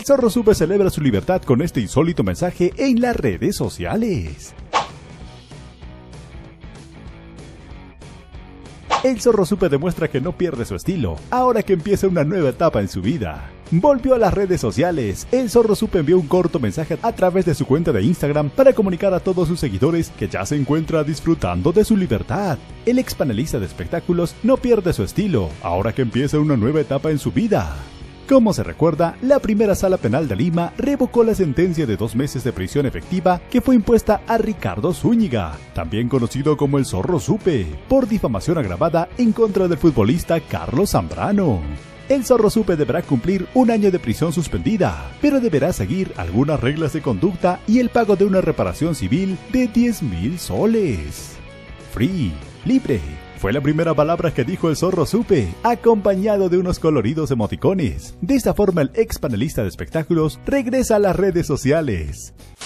Zorro Supe celebra su libertad con este insólito mensaje en las redes sociales. El Zorro Supe demuestra que no pierde su estilo, ahora que empieza una nueva etapa en su vida. Volvió a las redes sociales. El Zorro Supe envió un corto mensaje a través de su cuenta de Instagram para comunicar a todos sus seguidores que ya se encuentra disfrutando de su libertad. El ex panelista de espectáculos no pierde su estilo, ahora que empieza una nueva etapa en su vida. Como se recuerda, la primera sala penal de Lima revocó la sentencia de 2 meses de prisión efectiva que fue impuesta a Ricardo Zúñiga, también conocido como el Zorro Supe, por difamación agravada en contra del futbolista Carlos Zambrano. El Zorro Supe deberá cumplir 1 año de prisión suspendida, pero deberá seguir algunas reglas de conducta y el pago de una reparación civil de 10.000 soles. Free, libre, fue la primera palabra que dijo el Zorro Supe, acompañado de unos coloridos emoticones. De esta forma el ex panelista de espectáculos regresa a las redes sociales.